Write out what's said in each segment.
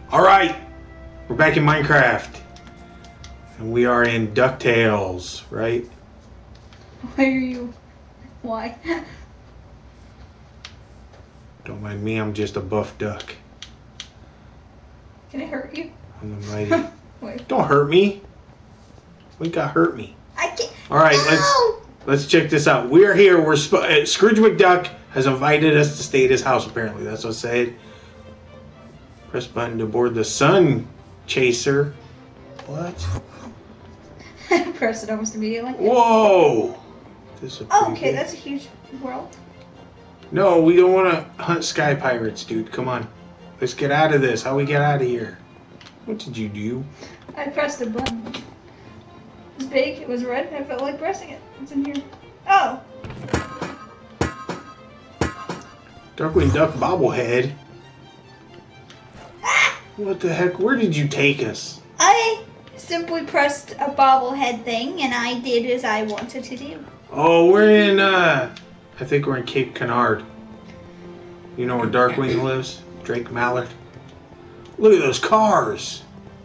Alright, we're back in Minecraft. And we are in DuckTales, right? Why are you? Why? Don't mind me, I'm just a buff duck. Can it hurt you? I'm the mighty. Wait. Don't hurt me. What got hurt me? I can't. Alright, let's check this out. We're here, Scrooge McDuck has invited us to stay at his house, apparently. That's what I said. Press button to board the sun chaser. What? I pressed it almost immediately. Whoa! This is okay, big. that's a huge world. No, we don't want to hunt sky pirates, dude. Come on. Let's get out of this. How we get out of here? What did you do? I pressed a button. It was big, it was red, and I felt like pressing it. It's in here. Oh! Darkwing Duck bobblehead. What the heck? Where did you take us? I simply pressed a bobblehead thing, and I did as I wanted to do. Oh, we're in, I think we're in Cape Canard. You know where Darkwing lives? Drake Mallard. Look at those cars.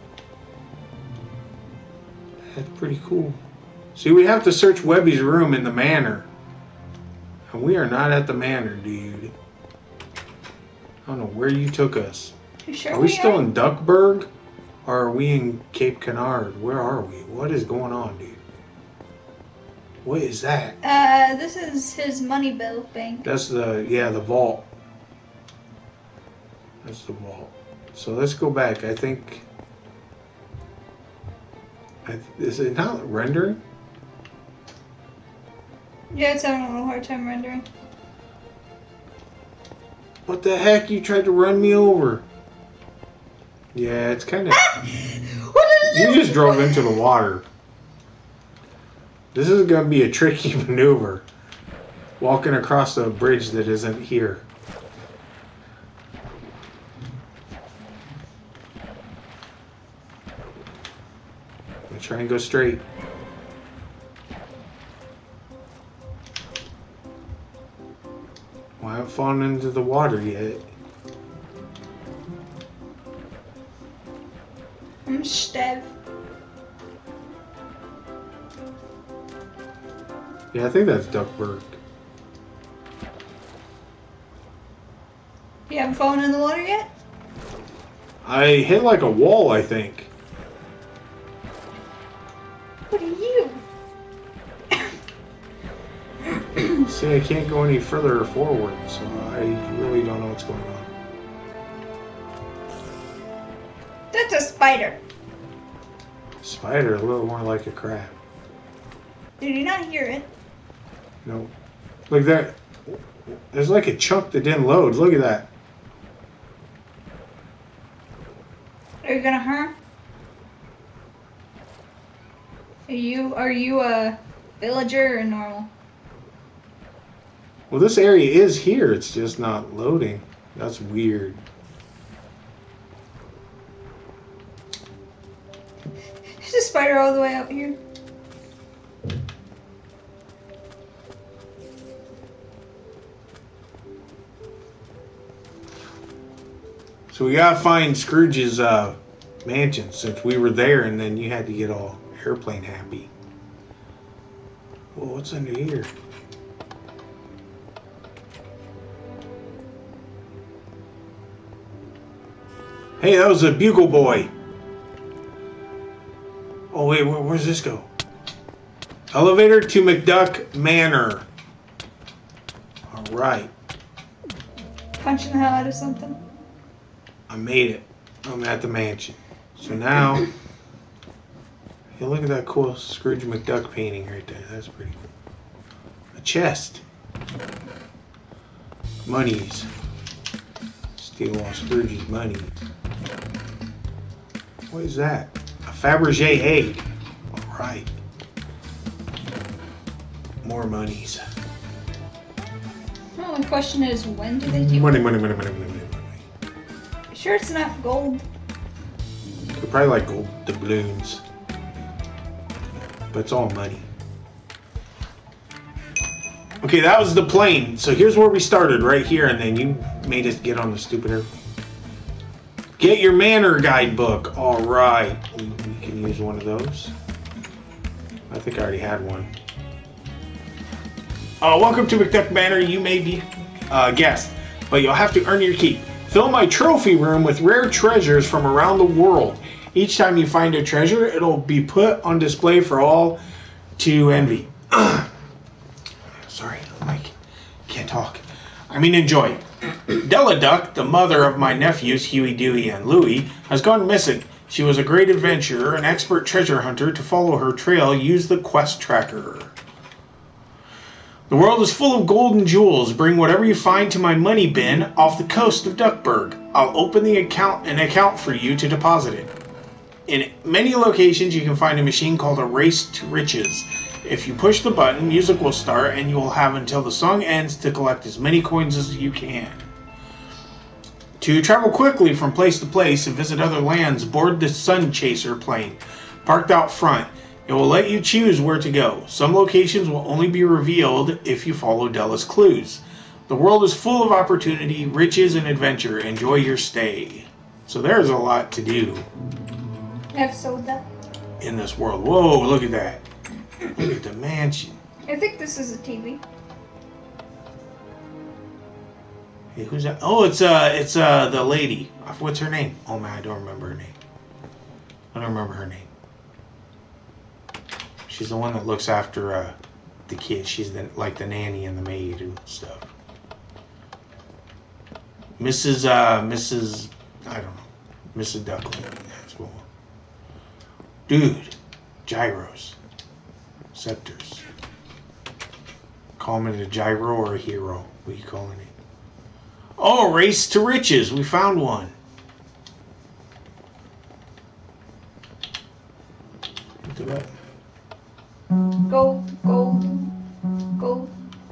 That's pretty cool. See, we have to search Webby's room in the manor. And we are not at the manor, dude. I don't know where you took us. You sure Are we still in Duckburg? Or are we in Cape Canard? Where are we? What is going on, dude? What is that? This is his money bill bank. That's the vault. That's the vault. So let's go back. I think... is it not rendering? Yeah, it's having a little hard time rendering. What the heck? You tried to run me over. Yeah, it's kind of... You just drove into the water. This is going to be a tricky maneuver. Walking across a bridge that isn't here. I'm going to try and go straight. Well, I haven't fallen into the water yet. I'm Stev. Yeah, I think that's Duckburg. You haven't fallen in the water yet? I hit like a wall, I think. What are you? See, I can't go any further forward, so I really don't know what's going on. That's a spider. Spider, a little more like a crab. Did you not hear it? No. Like that. There's like a chunk that didn't load. Look at that. Are you gonna harm? Are you a villager or normal? Well, this area is here. It's just not loading. That's weird. There's a spider all the way out here. So we gotta find Scrooge's mansion since we were there, and then you had to get all airplane happy. Well, what's under here? Hey, that was a bugle boy. Oh wait, where's this go? Elevator to McDuck Manor. All right. Punching the hell out of something. I made it. I'm at the mansion. So now, hey, look at that cool Scrooge McDuck painting right there. That's pretty cool. A chest. Monies. Steal all Scrooge's money. What is that? A Fabergé egg. All right. More monies. Well, the question is, when do they do Money, it? money, money, money, money, money. You sure it's not gold? They're probably like gold doubloons. But it's all money. Okay, that was the plane. So here's where we started, right here, and then you made us get on the stupid airplane. Get your manor guidebook. All right. We can use one of those. I think I already had one. Welcome to McDuck Manor. You may be a guest, but you'll have to earn your keep. Fill my trophy room with rare treasures from around the world. Each time you find a treasure, it'll be put on display for all to envy. Sorry, Mike. Can't talk. Enjoy. Della Duck, the mother of my nephews Huey, Dewey, and Louie, has gone missing. She was a great adventurer, an expert treasure hunter. To follow her trail, use the quest tracker. The world is full of gold and jewels. Bring whatever you find to my money bin off the coast of Duckburg. I'll open an account for you to deposit it. In many locations, you can find a machine called a Race to Riches. If you push the button, music will start, and you will have until the song ends to collect as many coins as you can. To travel quickly from place to place and visit other lands, board the Sun Chaser plane. Parked out front, it will let you choose where to go. Some locations will only be revealed if you follow Della's clues. The world is full of opportunity, riches, and adventure. Enjoy your stay. So there's a lot to do. I've sold that. In this world. Whoa, look at that. Look at the mansion. I think this is a TV. Hey, who's that? Oh, it's the lady. What's her name? Oh man, I don't remember her name. I don't remember her name. She's the one that looks after the kids. She's like the nanny and the maid and stuff. Mrs. I don't know. Mrs. Duckling. That's what. Dude, gyros, scepters. Call him a gyro or a hero. What are you calling it? Oh, Race to Riches. We found one. Look at that. Go, go, go.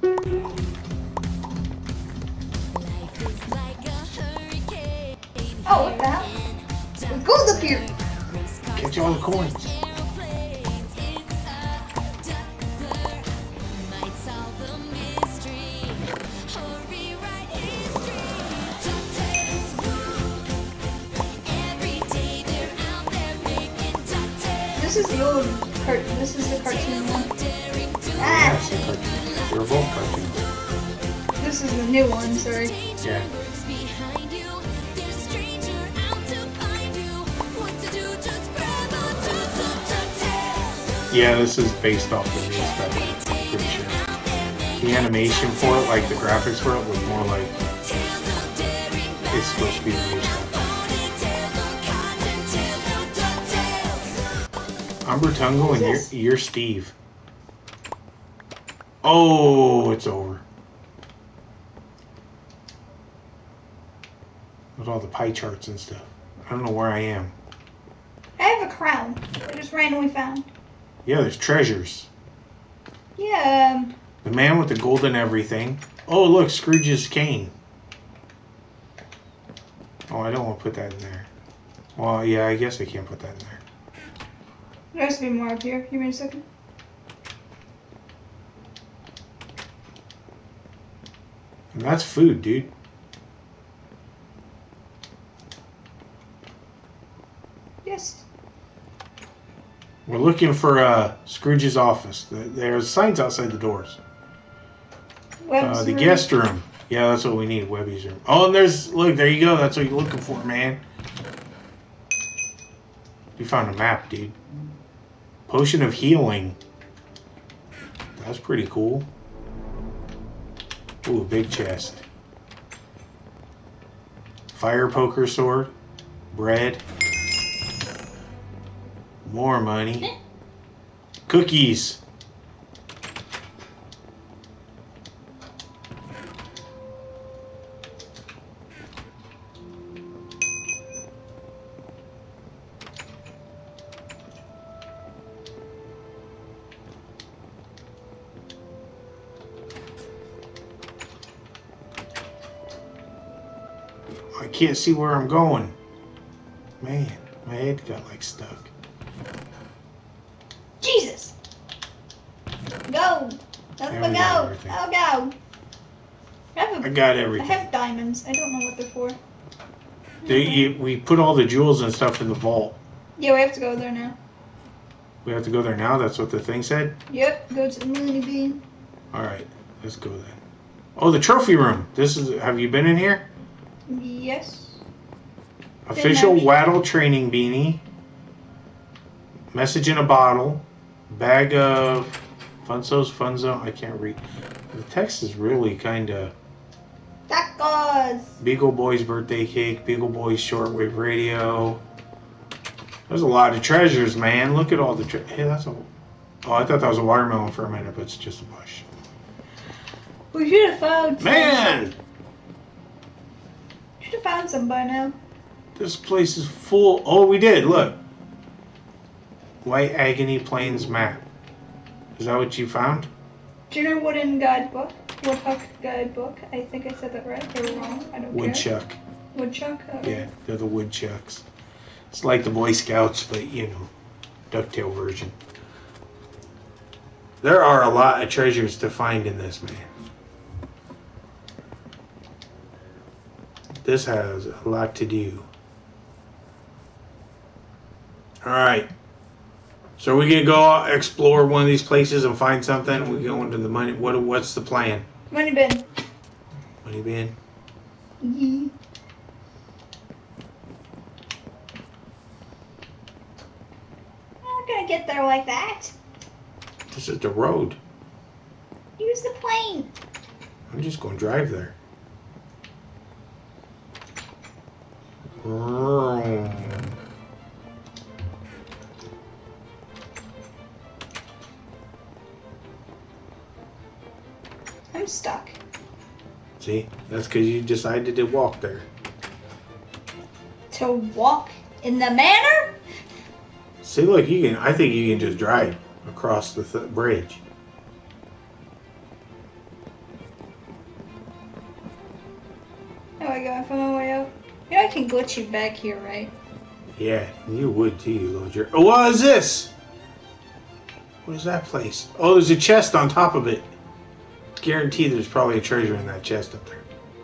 Oh, what the hell? There's gold up here. Catch all the coins. This is the old cartoon. This is the cartoon one. Yeah, it's a cartoon. They're both cartoons. This is the new one, sorry. Yeah. Yeah, this is based off the new stuff, I'm pretty sure. The animation for it, like the graphics for it, was more like it's supposed to be the new stuff. I'm Bertungo and you're Steve. Oh, it's over. With all the pie charts and stuff. I don't know where I am. I have a crown. I just randomly found. Yeah, there's treasures. Yeah. The man with the golden everything. Oh, look, Scrooge's cane. Oh, I don't want to put that in there. Well, yeah, I guess I can't put that in there. There has to be more up here. Give me a second. And that's food, dude. Yes. We're looking for Scrooge's office. There's signs outside the doors. Webb's the room. guest room. Yeah, that's what we need. Webby's room. Oh, and look, there you go. That's what you're looking for, man. You found a map, dude. Potion of healing. That's pretty cool. Ooh, big chest. Fire poker sword. Bread. More money. Cookies. I can't see where I'm going. Man, my head got like stuck. Jesus! Go! Let me go! I'll go! I got everything. I have diamonds. I don't know what they're for. We put all the jewels and stuff in the vault. Yeah, we have to go there now. We have to go there now? That's what the thing said? Yep, go to the Mooney Bean. Alright, let's go then. Oh, the trophy room. Have you been in here? Yes. Official Waddle training beanie. Message in a bottle. Bag of Funzo. I can't read. The text is really kind of... Tacos! Beagle Boy's birthday cake. Beagle Boy's shortwave radio. There's a lot of treasures, man. Look at all the hey, that's a... Oh, I thought that was a watermelon for a minute, but it's just a bush. We should have found some. Man! Should have found some by now. This place is full... Oh, we did. Look. White Agony Plains map. Is that what you found? Junior Wooden Guidebook. Woodchuck Guidebook. I think I said that right or wrong. I don't Woodchuck. care. Woodchuck? Yeah, they're the woodchucks. It's like the Boy Scouts, but, you know, ducktail version. There are a lot of treasures to find in this, man. This has a lot to do. Alright. So are we gonna go explore one of these places and find something? We go into the money. What's the plan? Money bin. Money bin. Yeah. I'm not gonna get there like that. This is the road. Use the plane. I'm just gonna drive there. I'm stuck. See, that's because you decided to walk there. To walk in the manor? See, look, you can. I think you can just drive across the bridge. There we go. I found my way out. You know I can glitch you back here, right? Yeah, you would too, you little jerk. Oh, what is this? What is that place? Oh, there's a chest on top of it. Guaranteed there's probably a treasure in that chest up there.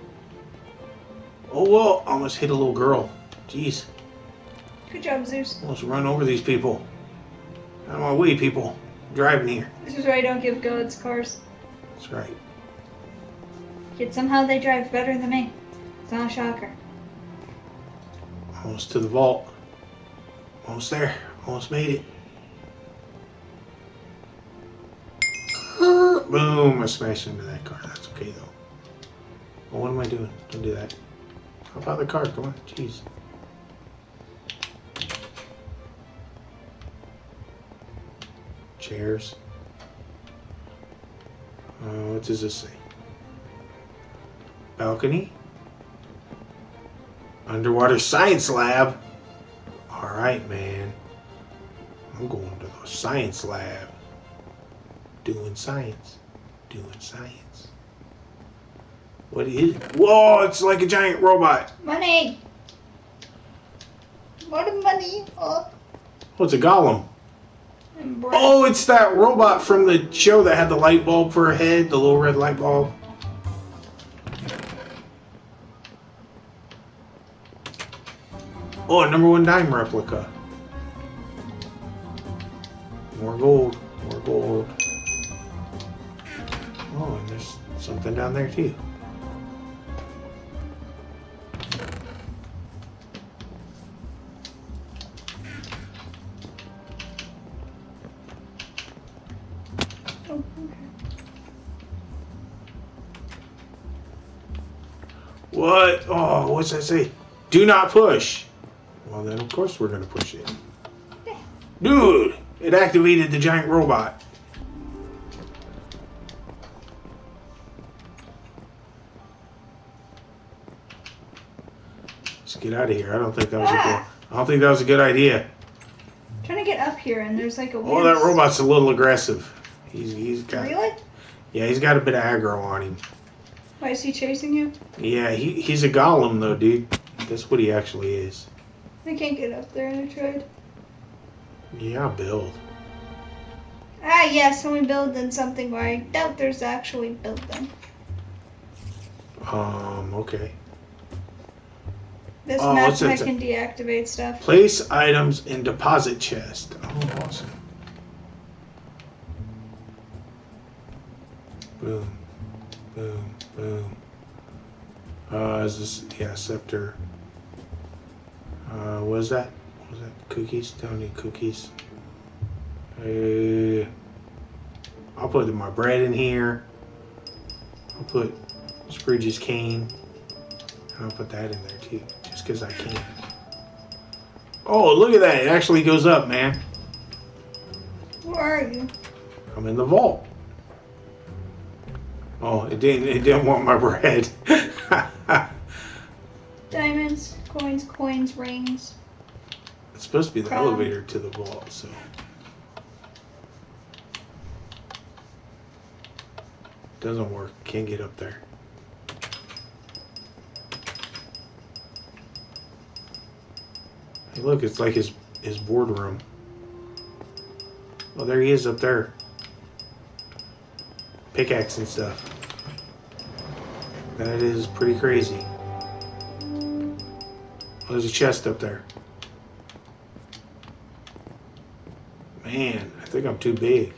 Oh, whoa, almost hit a little girl. Jeez. Good job, Zeus. Almost run over these people. Out of my way, people. I'm driving here. This is why I don't give gods cars. That's right. Yet somehow they drive better than me. It's not a shocker. Almost to the vault. Almost there. Almost made it. Boom! I smashed into that car. That's okay, though. Well, what am I doing? Don't do that. How about the car? Come on. Jeez. Chairs. What does this say? Balcony? Underwater science lab? Alright, man. I'm going to the science lab. Doing science. Doing science. What is... Whoa, it's like a giant robot. Money! More money! Oh, it's a golem. Oh, it's that robot from the show that had the light bulb for a head, the little red light bulb. Oh, a #1 dime replica. More gold. More gold. Oh, and there's something down there too. Oh, okay. What? Oh, what's that say? Do not push. Well, then of course we're going to push it. Dude, it activated the giant robot. Let's get out of here. I don't think that was a good idea. I'm trying to get up here and there's like a Oh, that robot's a little aggressive. He's got... Really? Yeah, he's got a bit of aggro on him. Why is he chasing you? Yeah, he's a golem though, dude. That's what he actually is. I can't get up there and I tried. Yeah, I'll build. Ah, yes, someone building something where I doubt there's actually building. Okay. This Oh, map what's that I say? can deactivate stuff. Place items in deposit chest. Oh, awesome. Boom. Boom. Boom. Is this... Yeah, scepter. What is that? What is that? Cookies? Don't need cookies. I'll put my bread in here. I'll put Scrooge's cane. And I'll put that in there too. Just because I can. Oh, look at that. It actually goes up, man. Where are you? I'm in the vault. Oh, it didn't want my bread. Diamonds, coins, rings. It's supposed to be the Crown. elevator to the vault, so. Doesn't work. Can't get up there. Hey, look, it's like his boardroom. Oh, there he is up there. Pickaxe and stuff. That is pretty crazy. Oh, there's a chest up there. Man, I think I'm too big.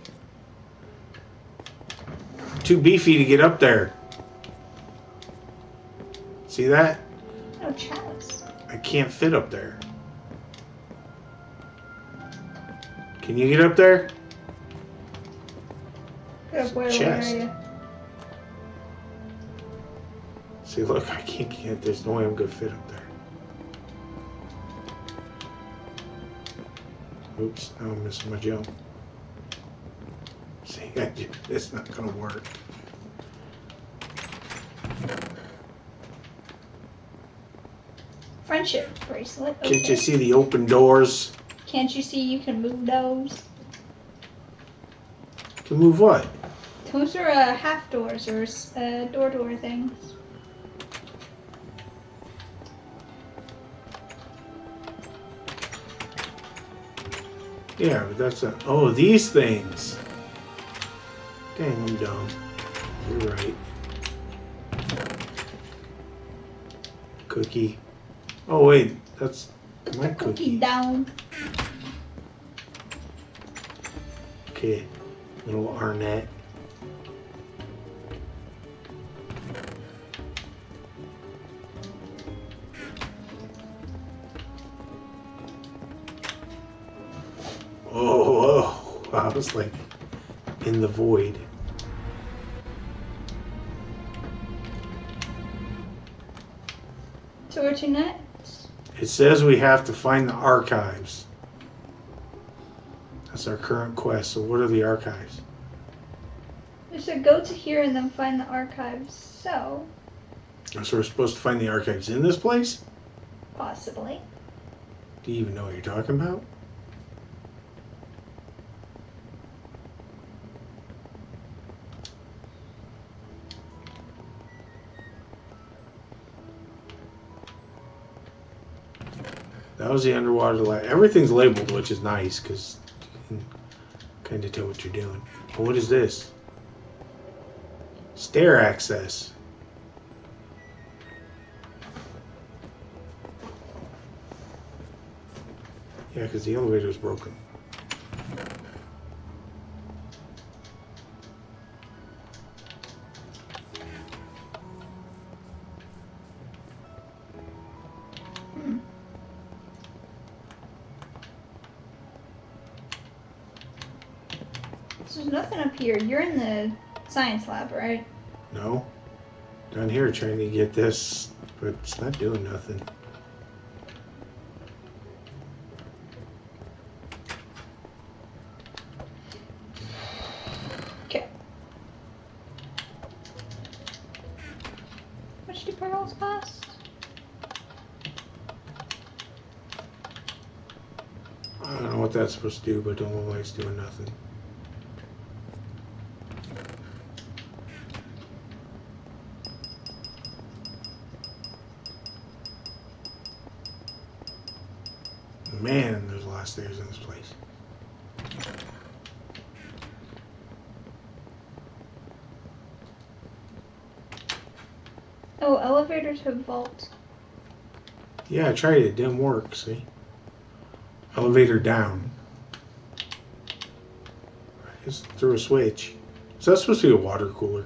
Too beefy to get up there. See that? Oh, chalice. I can't fit up there. Can you get up there? Good, where Chest. are you? See, look, I can't get. There's no way I'm gonna fit up there. Oops, now I'm missing my jump. See, it's not gonna work. Friendship bracelet. Okay. Can't you see the open doors? Can't you see you can move those? Can move what? Those are half doors or door things. Yeah, but that's a. Oh, these things. Dang, I'm dumb. You're right. Cookie. Oh wait, that's my Put the cookie cookie. down. Okay, little Arnett. Oh, I was like in the void. So where to next? It says we have to find the archives. That's our current quest. So what are the archives? We should go to here and then find the archives. So So we're supposed to find the archives in this place? possibly. Do you even know what you're talking about? That was the underwater lab. Everything's labeled, which is nice because you can kind of tell what you're doing. But what is this? Stair access. Yeah, because the elevator's broken. So there's nothing up here. You're in the science lab, right? No? Down here trying to get this, but it's not doing nothing. Okay. Which do pearls cost? I don't know what that's supposed to do, but don't look like it's doing nothing. Man, there's a lot of stairs in this place. Oh, elevators have vaults. Yeah, I tried it. It didn't work, see? Elevator down. Just threw a switch. Is that supposed to be a water cooler?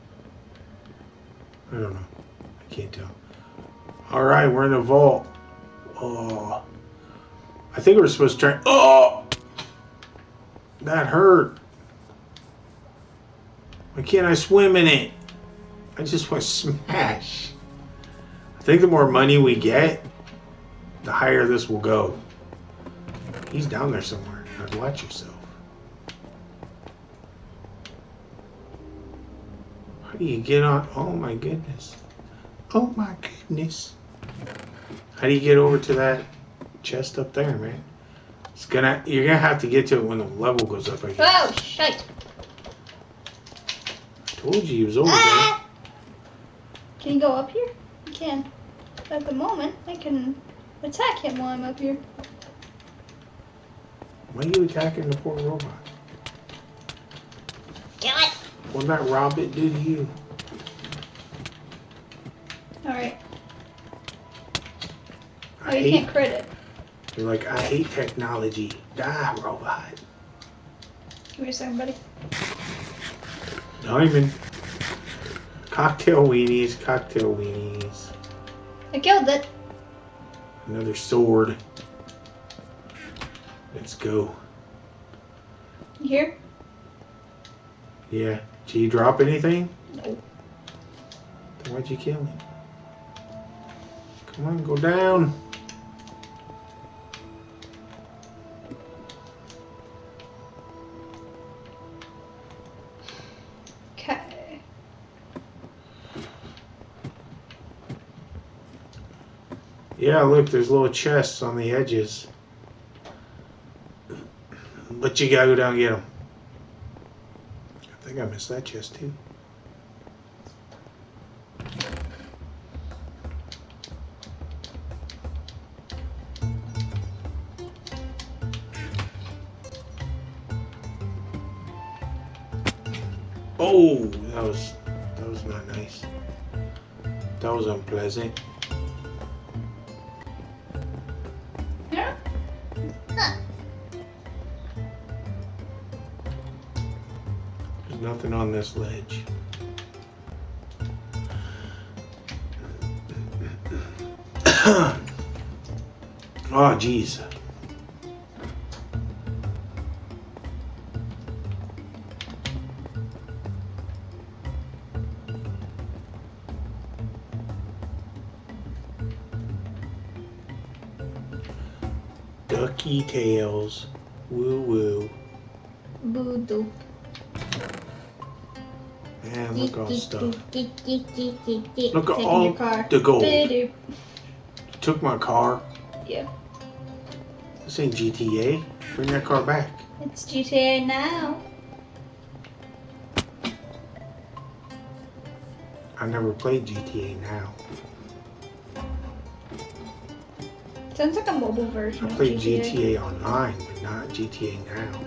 I don't know. I can't tell. Alright, we're in a vault. Oh. I think we're supposed to try... Oh! That hurt. Why can't I swim in it? I just want to smash. I think the more money we get, the higher this will go. He's down there somewhere. Now watch yourself. How do you get on? Oh my goodness. Oh my goodness. How do you get over to that chest up there, man? You're gonna have to get to it when the level goes up, I guess. Oh, shite. I told you he was over there. Can you go up here? You can. At the moment, I can attack him while I'm up here. Why are you attacking the poor robot? Kill it! What did that robot do to you? Alright. Oh, you can't crit it. You're like, I hate technology. Die, robot. Give me a second, buddy. Diamond. Cocktail weenies, cocktail weenies. I killed it. Another sword. Let's go. You here? Yeah. Did you drop anything? No. Then why'd you kill me? Come on, go down. Okay. Yeah, look, there's little chests on the edges. But you gotta go down and get them. I think I missed that chest too. Oh, that was not nice. That was unpleasant. Yeah? Huh. There's nothing on this ledge. Oh, jeez. Ducky tails. Woo woo. Boo doop. Man, look at all the stuff. Look at Taking all your car. the gold. Boo-doop. You took my car. Yeah. This ain't GTA. Bring that car back. It's GTA now. I never played GTA now. Sounds like a mobile version I of played GTA. GTA Online, but not GTA now.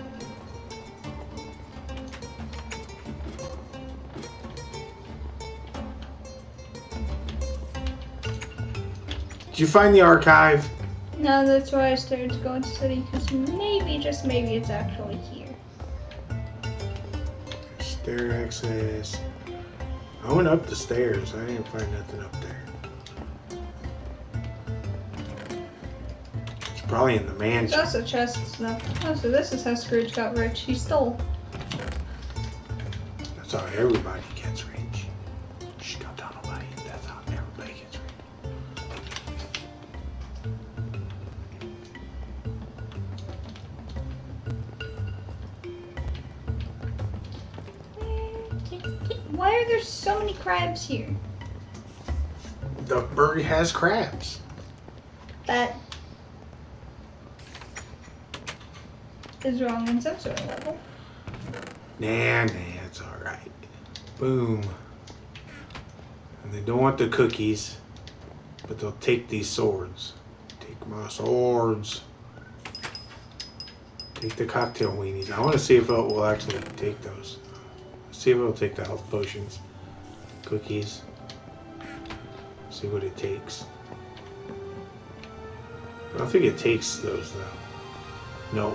Did you find the archive? No, that's why I started to go into study, because maybe, just maybe, it's actually here. Stair access. I went up the stairs. I didn't find nothing up there. It's probably in the There's mansion. also chests and stuff. Oh, so this is how Scrooge got rich. He stole. That's how everybody gets rich. Shh, don't tell nobody. That's how everybody gets rich. Why are there so many crabs here? The bird has crabs. That is wrong in some sort of level. Nah, it's alright. Boom. And they don't want the cookies, but they'll take these swords. Take my swords. Take the cocktail weenies. I want to see if it will actually take those. See if it'll take the health potions. Cookies. See what it takes. I don't think it takes those though. Nope.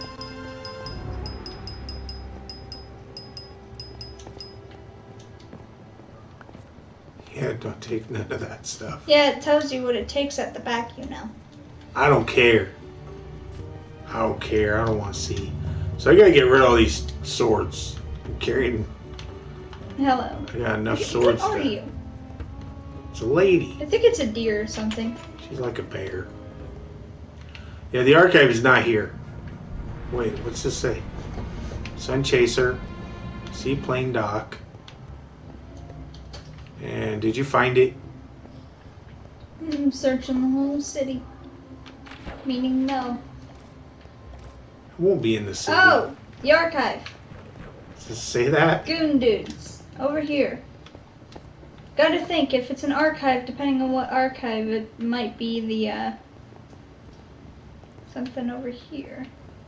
Yeah, don't take none of that stuff. Yeah, it tells you what it takes at the back, you know. I don't care. I don't care. I don't want to see. So I gotta get rid of all these swords. I'm carrying. Hello. I got enough swords. What are you? It's a lady. I think it's a deer or something. She's like a bear. Yeah, the archive is not here. Wait, what's this say? Sun Chaser, Seaplane Dock. And did you find it? I'm searching the whole city. Meaning no. It won't be in the city. Oh, the archive. Does it say that? Goon dudes. Over here. Gotta think, if it's an archive, depending on what archive, it might be the, something over here.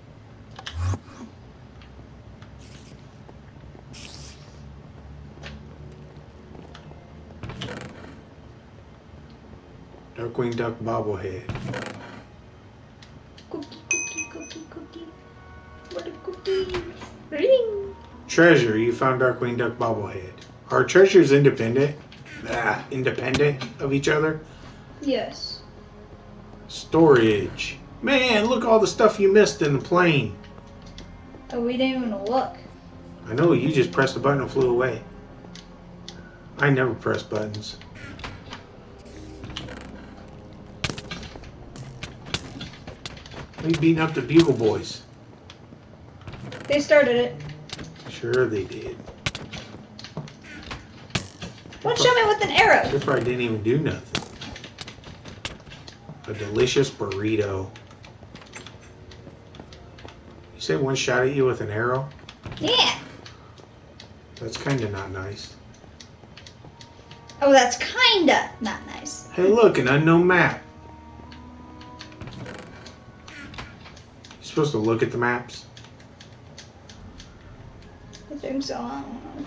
Darkwing Duck bobblehead. Cookie, cookie, cookie, cookie. What a cookie. Ring. Treasure. You found Darkwing Duck bobblehead. Are treasures independent? Independent of each other? Yes. Storage. Man, look all the stuff you missed in the plane. Oh, we didn't even look. I know, you just pressed the button and flew away. I never press buttons. We beating up the Bugle Boys. They started it. Sure they did. Don't show me with an arrow. They probably didn't even do nothing. A delicious burrito. You said one shot at you with an arrow? Yeah. That's kind of not nice. Oh, that's kinda not nice. Hey, look, an unknown map. You're supposed to look at the maps. I think so. I don't know.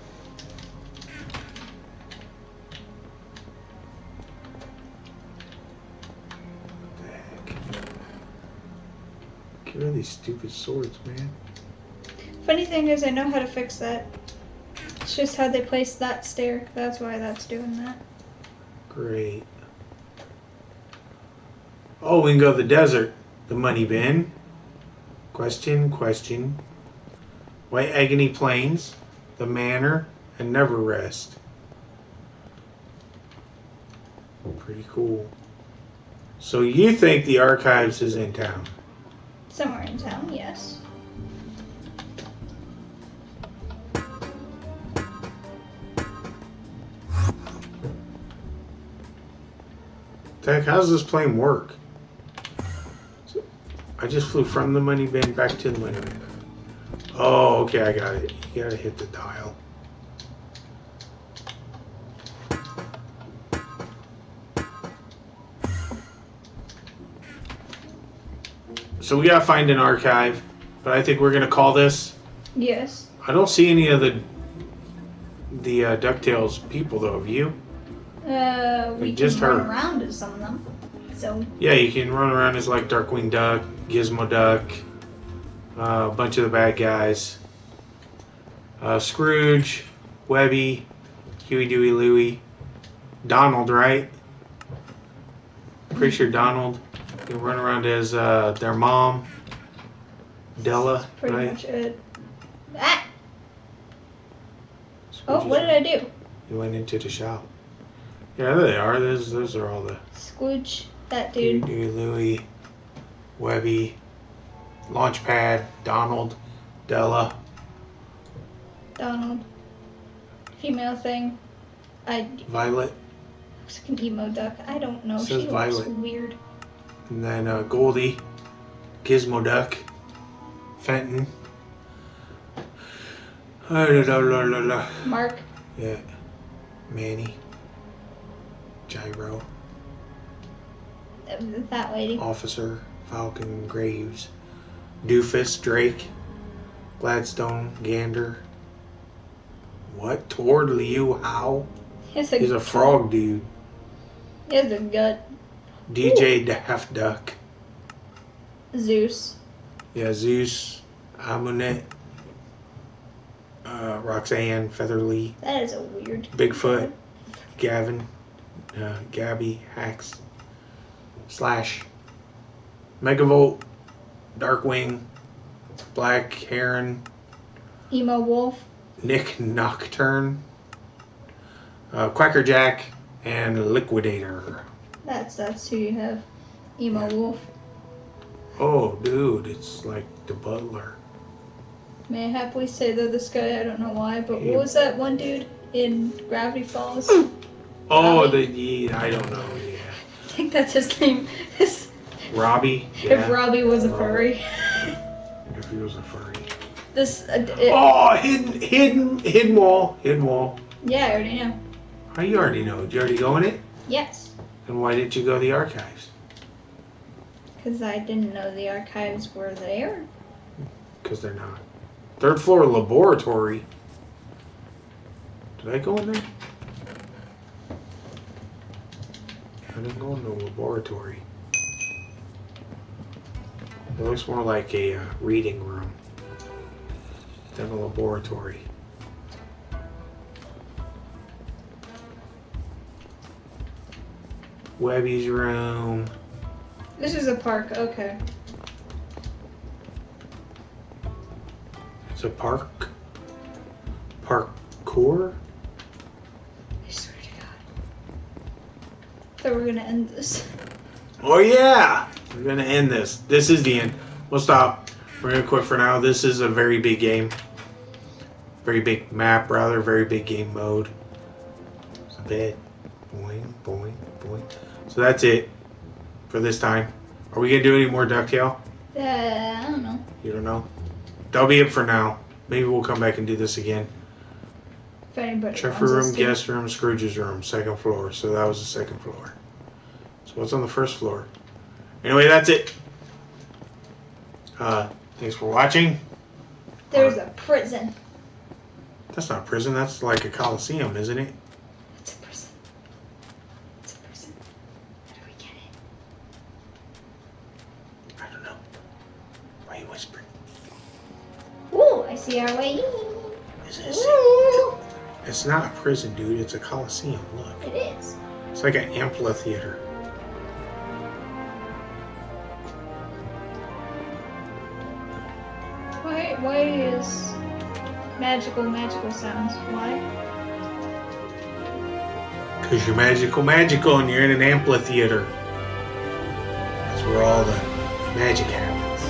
What the heck? Get rid of these stupid swords, man. Funny thing is, I know how to fix that. It's just how they place that stair. That's why that's doing that. Great. Oh, we can go to the desert. The money bin. Question, question. White Agony Plains. The Manor. And Never Rest. Pretty cool. So you think the archives is in town? Somewhere in town, yes. Heck, how does this plane work? I just flew from the money bin back to the money bin. Oh, okay, I got it. You gotta hit the dial. So we gotta find an archive, but I think we're gonna call this. Yes. I don't see any of the DuckTales people though. Have you? We just can run heard. around as some of them. So. Yeah, you can run around as like Darkwing Duck, Gizmo Duck, a bunch of the bad guys. Scrooge, Webby, Huey, Dewey, Louie, Donald, right? Pretty sure Donald. You can run around as their mom, Della, Pretty right? much it. Ah! Oh, Scrooge's- what did I do? You went into the shop. Yeah, there they are. Those are all the Squooch, that Huey, dude. Dewey, Louie, Webby, Launchpad, Donald, Della. Donald. Female thing. Violet, Looks like an emo duck. I don't know. Says She looks Violet. weird. and then Goldie, Gizmo Duck, Fenton. Mark. Yeah, Manny, Gyro, That lady. Officer, Falcon, Graves, Doofus, Drake, Gladstone, Gander. What? Toward Liu Hao? He has He's a frog dude. He has a gut. DJ Daft Duck. Zeus. Yeah, Zeus, Amunet, Roxanne, Featherly, That is a weird. Bigfoot, Gavin, Gabby, Hax, Slash, Megavolt, Darkwing, Black Heron, Emo Wolf. Nick Nocturne, Quackerjack, and Liquidator. That's who you have. Emo Wolf. Oh, dude, it's like the butler. May I happily say that this guy, I don't know why, but Yeah. what was that one dude in Gravity Falls? Oh, Robbie? I don't know. Yeah. I think that's his name. Robbie. Yeah. If Robbie was a furry. If he was a furry. This. Hidden wall. Yeah, I already know. Oh, you already know. Did you already go in it? Yes. Then why didn't you go to the archives? Because I didn't know the archives were there. Because they're not. Third floor laboratory. Did I go in there? I didn't go in the laboratory. It looks more like a reading room than a laboratory. Webby's room. This is a park, okay. It's a park. Parkour? I swear to God. Thought we were gonna end this. Oh yeah! We're gonna end this. This is the end. We'll stop. We're gonna quit for now. This is a very big game. Very big map, rather. Very big game mode. It's a bit. Boing, boing, boing. So that's it for this time. Are we gonna do any more DuckTale? I don't know. You don't know? That'll be it for now. Maybe we'll come back and do this again. If anybody Trevor wants room, us to. guest room, Scrooge's room, second floor. So that was the second floor. So what's on the first floor? Anyway, that's it. Thanks for watching. There's a prison. That's not prison. That's like a coliseum, isn't it? It's a prison. It's a prison. How do we get it? I don't know. Why are you whispering? Ooh, I see our way in. Ooh. It's not a prison, dude. It's a coliseum. Look. It is. It's like an amphitheater. Why is magical sounds? Why? Because you're magical, and you're in an amphitheater. That's where all the magic happens.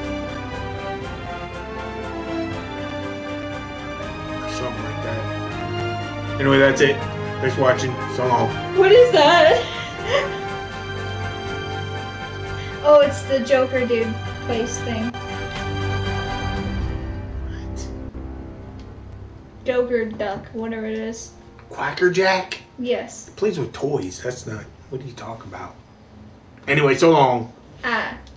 Or something like that. Anyway, that's it. Thanks for watching. So long. What is that? Oh, it's the Joker dude face thing. What? Joker duck, whatever it is. Quackerjack? Yes. Plays with toys. That's not... What are you talking about? Anyway, so long. Ah.